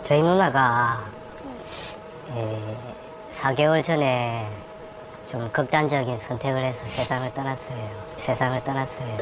저희 누나가 4개월 전에 좀 극단적인 선택을 해서 세상을 떠났어요.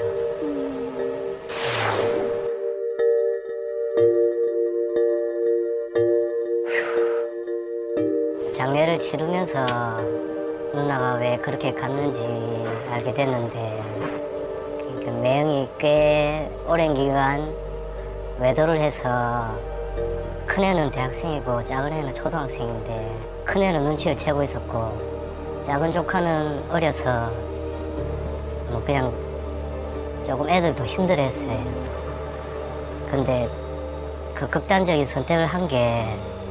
장례를 치르면서 누나가 왜 그렇게 갔는지 알게 됐는데, 그러니까 매형이 꽤 오랜 기간 외도를 해서 큰애는 대학생이고 작은 애는 초등학생인데, 큰애는 눈치를 채고 있었고 작은 조카는 어려서 뭐 그냥 조금 애들도 힘들어했어요. 근데 그 극단적인 선택을 한 게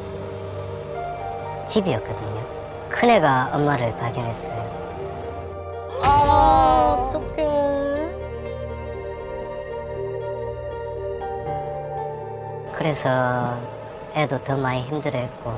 집이었거든요. 큰애가 엄마를 발견했어요. 아, 어떡해. 그래서 애도 더 많이 힘들어했고.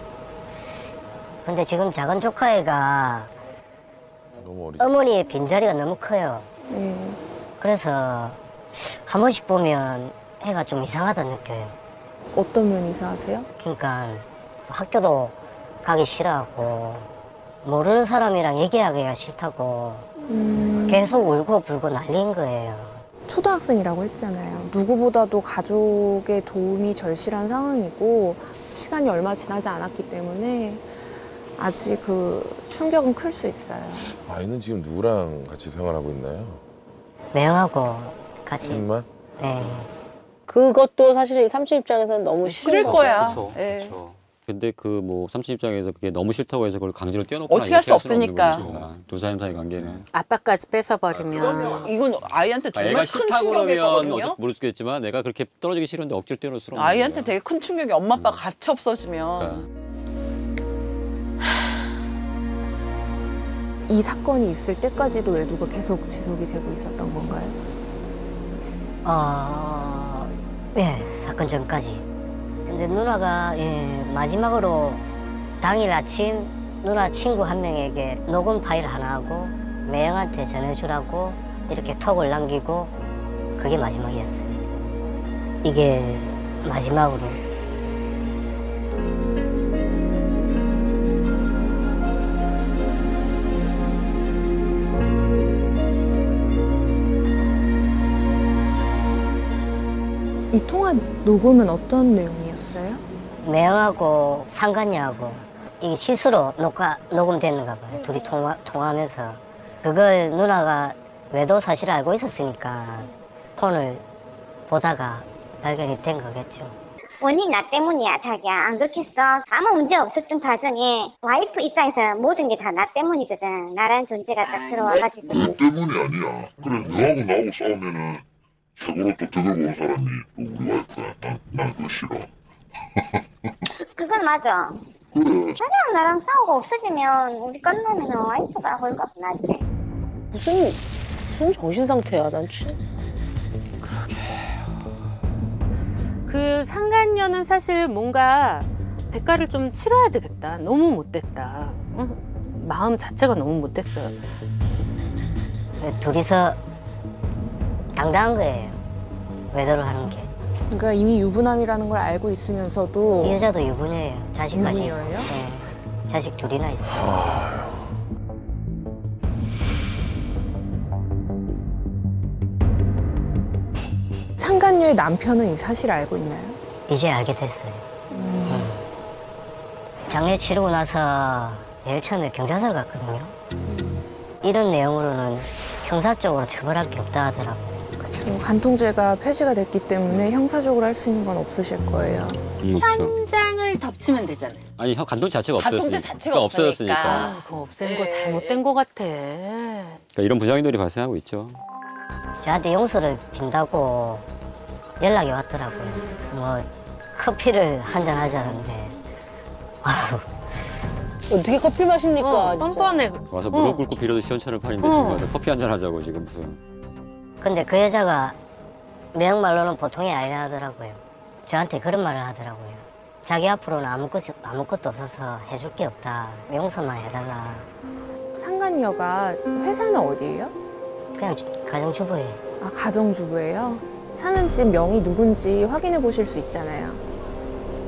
근데 지금 작은 조카애가 너무 어리지. 어머니의 빈자리가 너무 커요. 그래서 한 번씩 보면 애가 좀 이상하다 느껴요. 어떤 면이 이상하세요? 그러니까 학교도 가기 싫어하고 모르는 사람이랑 얘기하기가 싫다고 계속 울고 불고 난리인 거예요. 초등학생이라고 했잖아요. 누구보다도 가족의 도움이 절실한 상황이고 시간이 얼마 지나지 않았기 때문에 아직 그 충격은 클 수 있어요. 아이는 지금 누구랑 같이 생활하고 있나요? 매형하고 같이. 선생님만? 네. 그것도 사실 이 삼촌 입장에서는 너무 싫을 싫은 거야. 거죠. 예. 그렇죠. 근데 그 뭐 삼촌 입장에서 그게 너무 싫다고 해서 그걸 강제로 떼어놓거나 어떻게 할 수 이렇게 수는 없으니까. 없는 거죠. 두 사람 사이 관계는. 아빠까지 뺏어버리면 이건 아이한테 정말 애가 큰 싫다고 그러면 충격이거든요. 모르겠지만 내가 그렇게 떨어지기 싫은데 억지로 떼어놓을 수는 없는 아이한테 거야. 되게 큰 충격이 엄마 아빠 같이 없어지면. 그러니까. 이 사건이 있을 때까지도 외도가 계속 지속이 되고 있었던 건가요? 예, 사건 전까지. 근데 누나가 마지막으로 당일 아침 누나 친구 한 명에게 녹음 파일 하나 하고 매형한테 전해주라고 이렇게 톡을 남기고 그게 마지막이었어요. 이게 마지막으로. 이 통화 녹음은 어떤 내용이었어요? 매형하고 상간녀하고 이게 실수로 녹음됐는가 봐요. 둘이 통화하면서. 그걸 누나가 외도 사실을 알고 있었으니까 폰을 보다가 발견이 된 거겠죠. 원인이 나 때문이야, 자기야. 안 그렇겠어? 아무 문제 없었던 과정에 와이프 입장에서 모든 게 다 나 때문이거든. 나라는 존재가 딱 들어와가지고. 너 때문이 아니야. 그래, 너하고 나하고 싸우면은 최고로 또 득을 본 사람이 또 우리 와이프야. 난 그거 싫어. 그건 맞아. 그래. 자기랑 나랑 싸우고 없어지면 우리 끝나면 와이프가 홀값 나지. 무슨 정신 상태야, 난 진짜. 그 상간녀는 사실 뭔가 대가를 좀 치러야 되겠다. 너무 못됐다. 응? 마음 자체가 너무 못됐어요. 둘이서 당당한 거예요. 외도를 하는 게. 그러니까 이미 유부남이라는 걸 알고 있으면서도 이 여자도 유부녀예요. 자식까지. 유부녀예요? 네. 자식 둘이나 있어요. 상간녀의 남편은 이 사실을 알고 있나요? 이제 알게 됐어요. 장례 치르고 나서 제일 처음에 경찰서를 갔거든요. 이런 내용으로는 형사 쪽으로 처벌할 게 없다 하더라고요. 그렇죠. 간통죄가 폐지가 됐기 때문에 형사적으로 할 수 있는 건 없으실 거예요. 현장을 덮치면 되잖아요. 아니 형 간통 자체가 간통죄 없어졌으니까. 자체가 없어졌으니까. 아, 그거 없앤 거 네. 잘못된 거 같아. 그러니까 이런 부작용들이 발생하고 있죠. 저한테 용서를 빈다고 연락이 왔더라고요. 뭐 커피를 한잔 하자는데 아우, 어떻게 커피 마십니까? 진짜. 뻔뻔해. 와서 무릎 꿇고 빌어도 시원찮을 판인데 지금 와서 커피 한잔 하자고 지금 무슨. 근데 그 여자가 매형말로는 보통이 아니라 하더라고요. 저한테 그런 말을 하더라고요. 자기 앞으로는 아무것도 없어서 해줄 게 없다. 용서만 해달라. 상간녀가 회사는 어디예요? 그냥 가정주부예요. 아, 가정주부예요? 사는 집 명이 누군지 확인해 보실 수 있잖아요.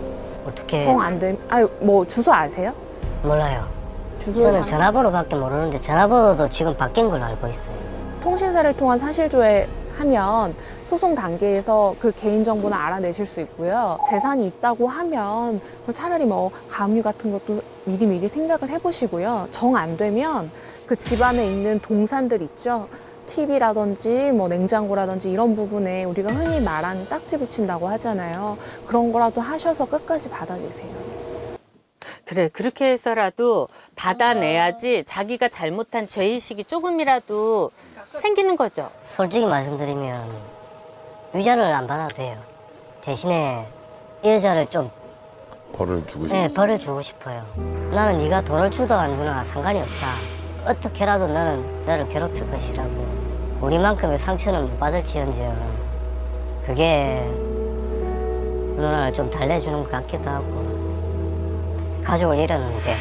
어떻게 정 안 되면 뭐 주소 아세요? 몰라요. 주소를 저는 전화번호밖에 모르는데 전화번호도 지금 바뀐 걸로 알고 있어요. 통신사를 통한 사실조회하면 소송 단계에서 그 개인정보는 알아내실 수 있고요. 재산이 있다고 하면 차라리 뭐 가압류 같은 것도 미리미리 생각을 해보시고요. 정 안 되면 그 집안에 있는 동산들 있죠. TV라든지 뭐 냉장고라든지 이런 부분에 우리가 흔히 말하는 딱지 붙인다고 하잖아요. 그런 거라도 하셔서 끝까지 받아내세요. 그래, 그렇게 해서라도 받아내야지 자기가 잘못한 죄의식이 조금이라도 생기는 거죠. 솔직히 말씀드리면 위자료를 안 받아도 돼요. 대신에 이 여자를 좀 벌을 주고 싶어요. 네, 벌을 주고 싶어요. 나는 네가 돈을 주든 안 주든 상관이 없다. 어떻게라도 나는 너를 괴롭힐 것이라고. 우리만큼의 상처는 못 받을지언정 그게 누나를 좀 달래주는 것 같기도 하고. 가족을 잃었는데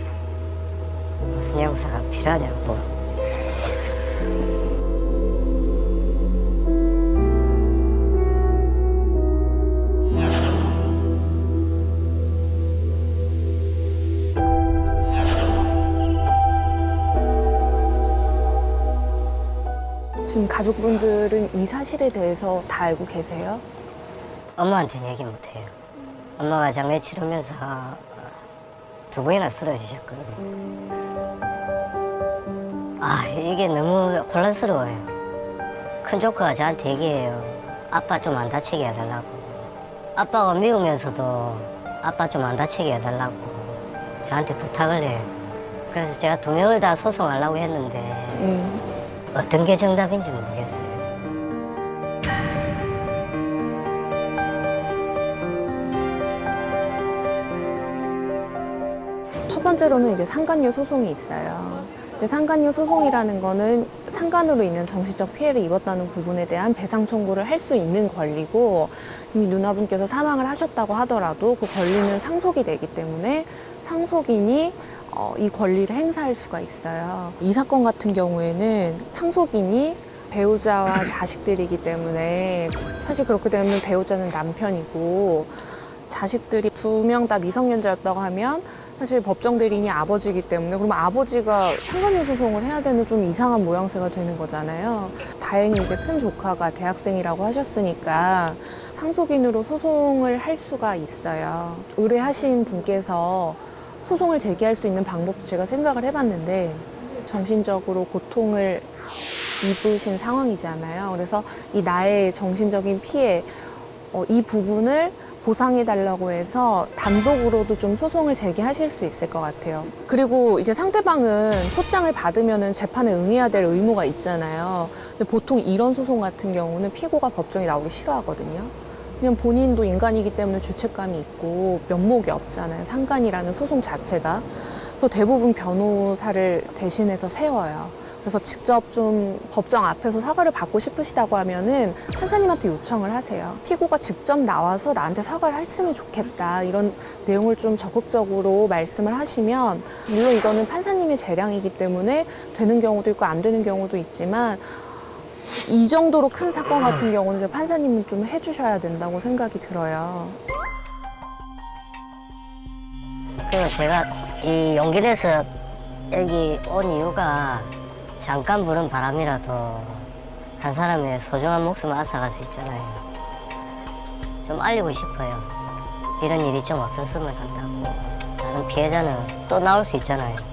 무슨 형사가 필요하냐고. 지금 가족분들은 이 사실에 대해서 다 알고 계세요? 엄마한테는 얘기 못해요. 엄마가 장례 치르면서 2번이나 쓰러지셨거든요. 아, 이게 너무 혼란스러워요. 큰 조카가 저한테 얘기해요. 아빠 좀 안 다치게 해달라고. 아빠가 미우면서도 아빠 좀 안 다치게 해달라고 저한테 부탁을 해요. 그래서 제가 2명을 다 소송하려고 했는데 어떤 게 정답인지 모르겠어요. 첫 번째로는 이제 상간녀 소송이 있어요. 근데 상간녀 소송이라는 거는 상간으로 인한 정신적 피해를 입었다는 부분에 대한 배상 청구를 할 수 있는 권리고, 이미 누나분께서 사망을 하셨다고 하더라도 그 권리는 상속이 되기 때문에 상속인이 이 권리를 행사할 수가 있어요. 이 사건 같은 경우에는 상속인이 배우자와 자식들이기 때문에, 사실 그렇게 되면 배우자는 남편이고 자식들이 2명 다 미성년자였다고 하면 사실 법정 대리인이 아버지이기 때문에, 그러면 아버지가 상간녀 소송을 해야 되는 좀 이상한 모양새가 되는 거잖아요. 다행히 이제 큰 조카가 대학생이라고 하셨으니까 상속인으로 소송을 할 수가 있어요. 의뢰하신 분께서 소송을 제기할 수 있는 방법도 제가 생각을 해봤는데, 정신적으로 고통을 입으신 상황이잖아요. 그래서 이 나의 정신적인 피해, 이 부분을 보상해달라고 해서 단독으로도 좀 소송을 제기하실 수 있을 것 같아요. 그리고 이제 상대방은 소장을 받으면은 재판에 응해야 될 의무가 있잖아요. 근데 보통 이런 소송 같은 경우는 피고가 법정에 나오기 싫어하거든요. 그냥 본인도 인간이기 때문에 죄책감이 있고 면목이 없잖아요. 상간이라는 소송 자체가. 그래서 대부분 변호사를 대신해서 세워요. 그래서 직접 좀 법정 앞에서 사과를 받고 싶으시다고 하면은 판사님한테 요청을 하세요. 피고가 직접 나와서 나한테 사과를 했으면 좋겠다, 이런 내용을 좀 적극적으로 말씀을 하시면, 물론 이거는 판사님의 재량이기 때문에 되는 경우도 있고 안 되는 경우도 있지만, 이 정도로 큰 사건 같은 경우는 판사님은 좀 해주셔야 된다고 생각이 들어요. 그래서 제가 이 용기 내서 여기 온 이유가, 잠깐 부는 바람이라도 한 사람의 소중한 목숨을 앗아갈 수 있잖아요. 좀 알리고 싶어요. 이런 일이 좀 없었으면 한다고. 다른 피해자는 또 나올 수 있잖아요.